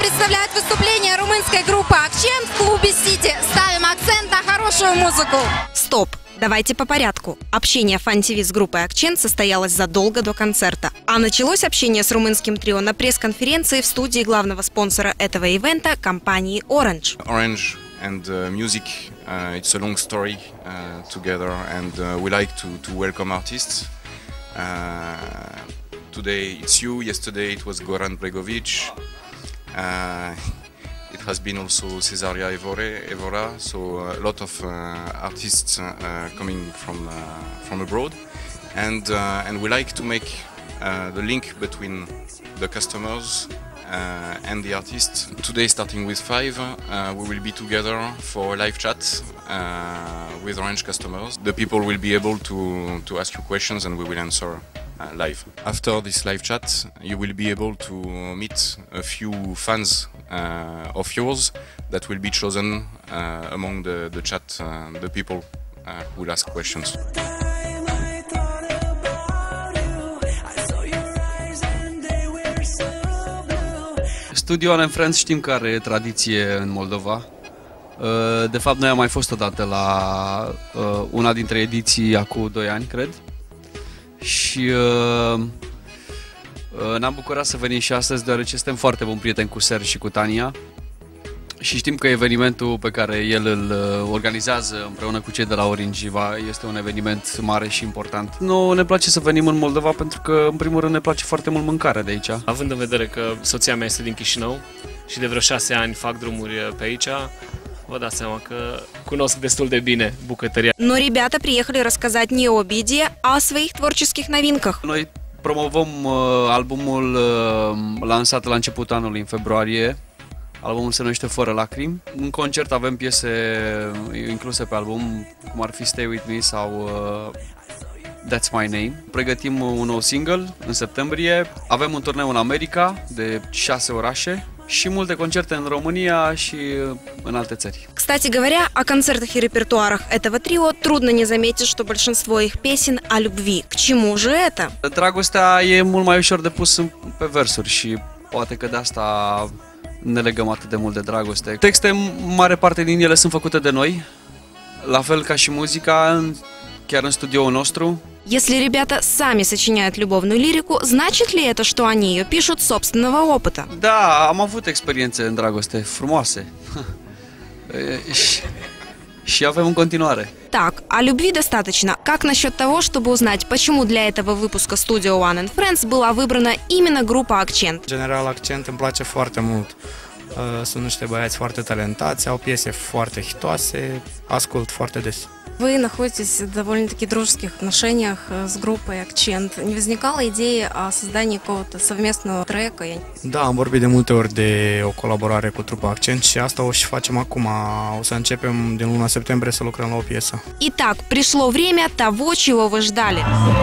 представляют выступление румынской группы «Акцент» в клубе «Сити». Ставим акцент на хорошую музыку. Стоп! Давайте по порядку. Общение Фан-ТВ с группой «Акцент» состоялось задолго до концерта. А началось общение с румынским трио на пресс-конференции в студии главного спонсора этого ивента – компании Orange. Orange and music, it's a long story together, and we like to welcome artists. Today it's you, yesterday it was Goran Bregovic. It has been also Cesaria Evora, so a lot of artists coming from abroad, and we like to make the link between the customers and the artists. Today, starting with 5, we will be together for a live chat with Orange customers. The people will be able to ask you questions, and we will answer live. After this live chat, you will be able to meet a few fans of yours that will be chosen among the chat, the people who will ask questions. Studio One & Friends știm că are tradiție în Moldova. De fapt, noi am mai fost odată la una dintre ediții acum 2 ani, cred. Și ne-am bucurat să venim și astăzi, deoarece suntem foarte buni prieteni cu Serge și cu Tania. Și știm că evenimentul pe care el îl organizează împreună cu cei de la Orange este un eveniment mare și important. Noi ne place să venim în Moldova pentru că, în primul rând, ne place foarte mult mâncarea de aici. Având în vedere că soția mea este din Chișinău și de vreo 6 ani fac drumuri pe aici, vă dați seama că cunosc destul de bine bucătăria. Но ребята приехали рассказать не об еде, а о своих tворческих новинках. Noi promovăm albumul lansat la începutul anului, în februarie. Albumul se numește Fără Lacrimi. În concert avem piese incluse pe album, cum ar fi Stay With Me sau That's My Name. Pregătim un nou single în septembrie. Avem un turneu în America de 6 orașe și multe concerte în România și în alte țări. Кстати говоря, о концертах и репертуарах этого трио трудно не заметить, что большинство их песен о любви. К чему же это? Dragostea e mult mai ușor de pus pe versuri și poate că de asta ne legăm atât de mult de dragoste. Texte, mare parte din ele sunt făcute de noi, la fel ca și muzica, chiar în studioul nostru. Если ребята сами сочиняют любовную лирику, значит ли это, что они ее пишут с собственного опыта? Da, am avut experiențe în dragoste frumoase și avem în continuare. Так, о любви достаточно. Как насчет того, чтобы uзнать, почему для этого выпуска Studio One & Friends была выбрана именно группа «Акцент»? În general, «Акцент» îmi place foarte mult. Sunt niște băieți foarte talentați, au piese foarte hitoase, ascult foarte des. Вы находитесь в довольно-таки дружеских отношениях с группой «Акцент». Не возникала идея о создании какого-то совместного трека? Da, am vorbit de multe ori de o colaborare cu trupa «Акцент» și asta o și facem acum. O să începem din luna septembrie să lucrăm la o piesă. Итак, пришло время того, чего вы ждали.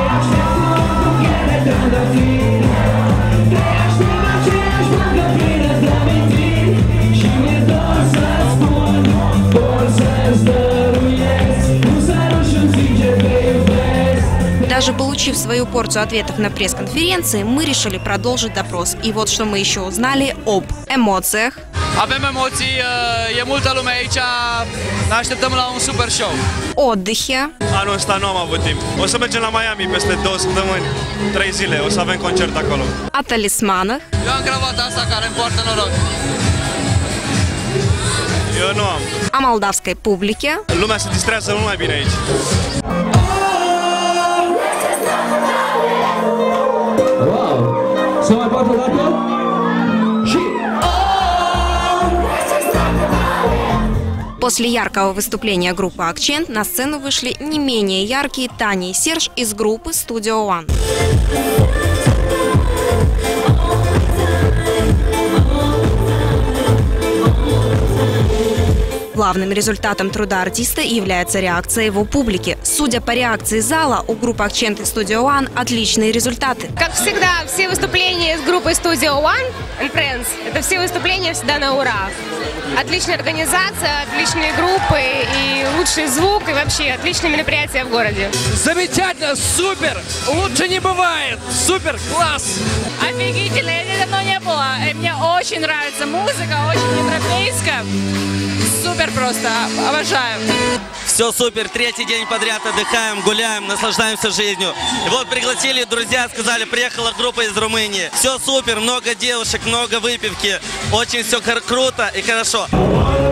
Даже получив свою порцию ответов на пресс-конференции, мы решили продолжить допрос. И вот что мы еще узнали об эмоциях. Avem emoții, e multă lume aici, ne așteptăm la un super show. Отдыхе. Anul ăsta nu am avut timp. O să mergem la Miami peste 2 săptămâni, 3 zile, o să avem concert acolo. О талисманах. Eu am gravata asta care îmi poartă noroc. Eu nu am. О молдавской публике. Lumea se distrează mult mai bine aici. Să mai fac o dată? Și... После яркого выступления группы «Акцент» на сцену вышли не менее яркие Таня и Серж из группы Studio One. Главным результатом труда артиста является реакция его публики. Судя по реакции зала, у группы «Акцент» и Studio One отличные результаты. Как всегда, все выступления с группой Studio One & Friends – это все выступления всегда на ура. Отличная организация, отличные группы и лучший звук, и вообще отличное мероприятие в городе. Замечательно, супер! Лучше не бывает! Супер, класс! Офигительно, я давно не было. И мне очень нравится музыка, очень европейская. Супер просто, обожаю. Все супер, третий день подряд отдыхаем, гуляем, наслаждаемся жизнью. И вот пригласили друзья, сказали, приехала группа из Румынии. Все супер, много девушек, много выпивки, очень все круто и хорошо.